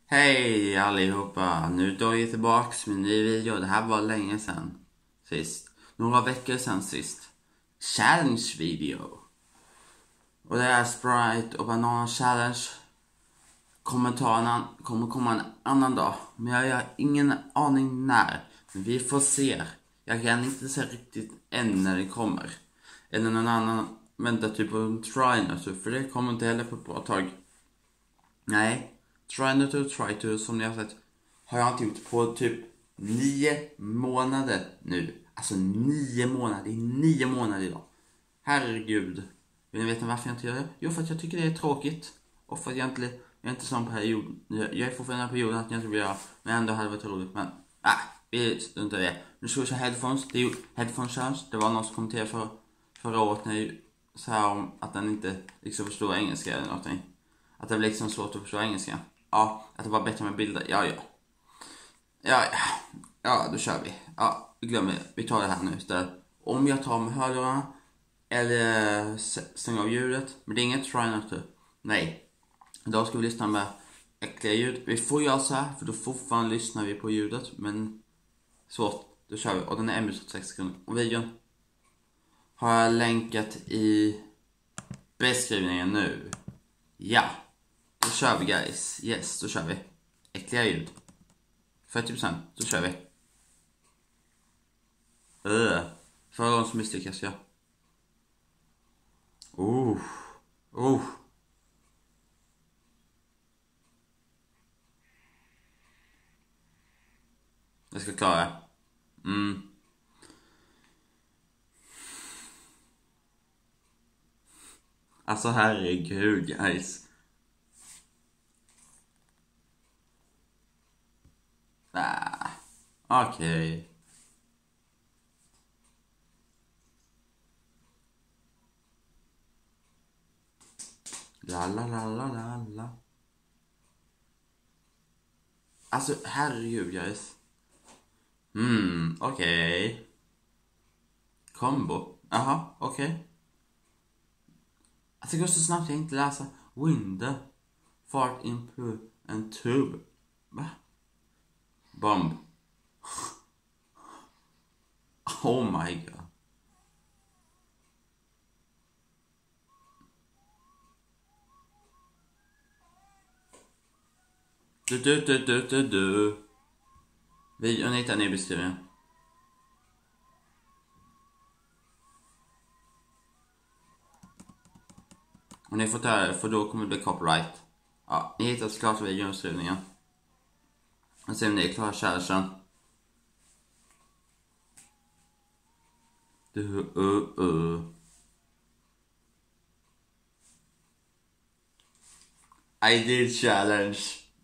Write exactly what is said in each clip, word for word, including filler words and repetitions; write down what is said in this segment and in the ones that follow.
Hej allihopa, nu är jag tillbaks med en ny video. Det här var länge sedan sist. Några veckor sedan sist. Challenge video. Och det är Sprite och Banana Challenge. Kommentaren kommer komma en annan dag. Men jag har ingen aning när. Men vi får se. Jag kan inte säga riktigt än när det kommer. Eller någon annan väntar typ på en try. För det kommer inte heller på ett bra tag. Nej. Try not to try to, som ni har sett, har jag inte gjort på typ nio månader nu. Alltså nio månader, det är nio månader idag. Herregud. Vill ni veta varför jag inte gör det? Jo, för att jag tycker det är tråkigt. Och för att jag inte, jag är inte sån period. Jag är fortfarande i perioden att jag inte vill göra. Men ändå hade det varit roligt. Men, ah, vi struntar i det. Nu ska vi köra headphones. Det är ju headphone challenge. Det var någon som kommenterade för, förra året när jag sa här om att den inte liksom förstår engelska eller någonting. Att det blir liksom svårt att förstå engelska. Ja, att det var bättre med bilder. Ja, ja. Ja, ja. Ja, då kör vi. Ja, glöm det. Vi tar det här nu istället. Om jag tar med hörlurarna eller stänger av ljudet. Men det är inget try not to. Nej. Idag ska vi lyssna med äckliga ljud. Vi får göra så här, för då fortfarande lyssnar vi på ljudet. Men svårt. Då kör vi. Och den är en minut och sex sekunder. Och videon har jag länkat i beskrivningen nu. Ja. Då kör vi guys. Yes, då kör vi. Äckliga ljud. fyrtio procent. Då kör vi. Uh. Förra gången som misslyckas jag. Oh. Oh. Jag ska klara det. Mm. Alltså herregud guys. Ah, okej. Okay. La la la la la la. Alltså herregud guys. Hmm, okej. Okay. Combo. Aha, okej. Okay. Alltså det går så snabbt jag inte läsa. Window. Fart input and tube. Va? Bomb. Oh my god. Du du du du du du. Videon hittar ni i beskrivningen. Och ni får ta det, för då kommer det bli copyright. Ja, ni hittar såklart videon i beskrivningen. Och se om ni är klara kärleken. Du, uh, uh. I did challenge.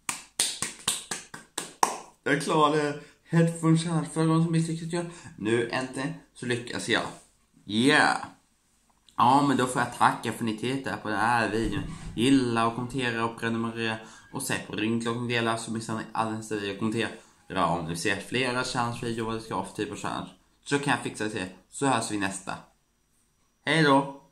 Jag klarade headphone challenge förra gången som misslyckades jag. Nu äntligen så lyckas jag. Yeah. Ja, men då får jag tacka för att ni tittar på den här videon. Gilla och kommentera och prenumerera. Och sätt på ringklockan dela så missar ni alla nästa video och kommentera. Om ni ser flera challenge-videor vad det ska ha för typ av challenge, så kan jag fixa det till. Så hörs vi nästa. Hej då!